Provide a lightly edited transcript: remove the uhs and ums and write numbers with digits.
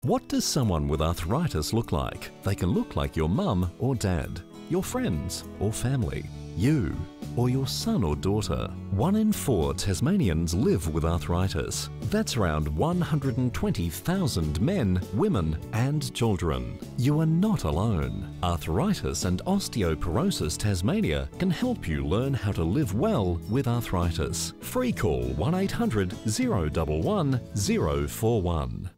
What does someone with arthritis look like? They can look like your mum or dad, your friends or family, you or your son or daughter. 1 in 4 Tasmanians live with arthritis. That's around 120,000 men, women and children. You are not alone. Arthritis and Osteoporosis Tasmania can help you learn how to live well with arthritis. Free call 1800 011 041.